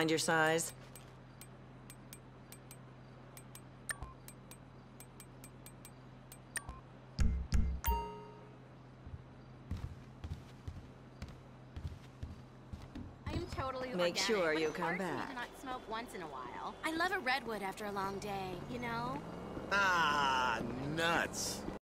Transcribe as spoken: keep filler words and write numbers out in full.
Find your size. I am totally Make organic, sure but you of come course back. You cannot smoke once in a while. I love a redwood after a long day, you know? Ah, nuts.